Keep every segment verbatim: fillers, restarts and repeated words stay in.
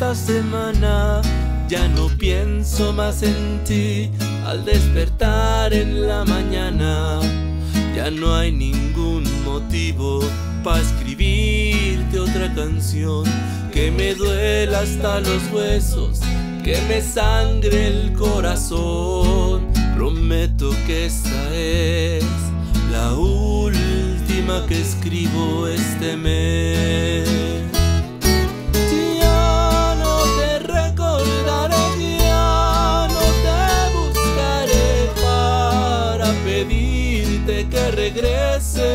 esta semana. Ya no pienso más en ti al despertar en la mañana. Ya no hay ningún motivo para escribirte otra canción que me duela hasta los huesos, que me sangre el corazón. Prometo que esta es la última que escribo este mes. Ya no te recordaré, ya no te buscaré para pedirte que regreses.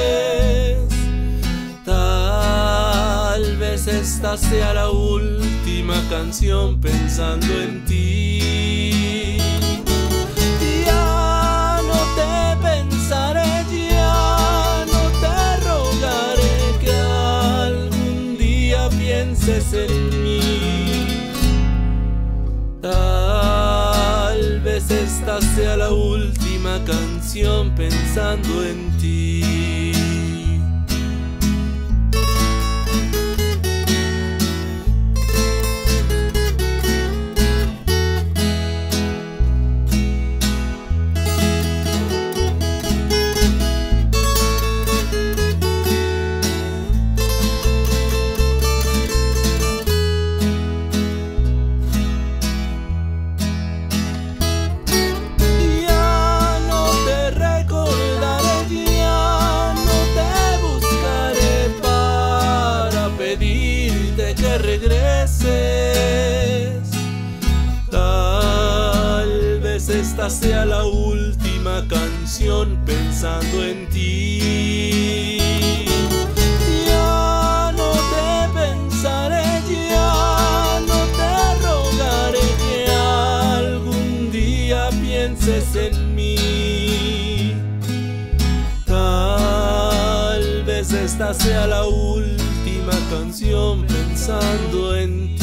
Tal vez esta sea la última canción pensando en ti. Ya no te pensaré, ya no te rogaré que algún día pienses en mí. Tal vez esta sea la última canción pensando en ti. Que regreses. Tal vez esta sea la última canción pensando en ti. Ya no te pensaré, ya no te rogaré que algún día pienses en mí. Tal vez esta sea la última canción pensando en ti.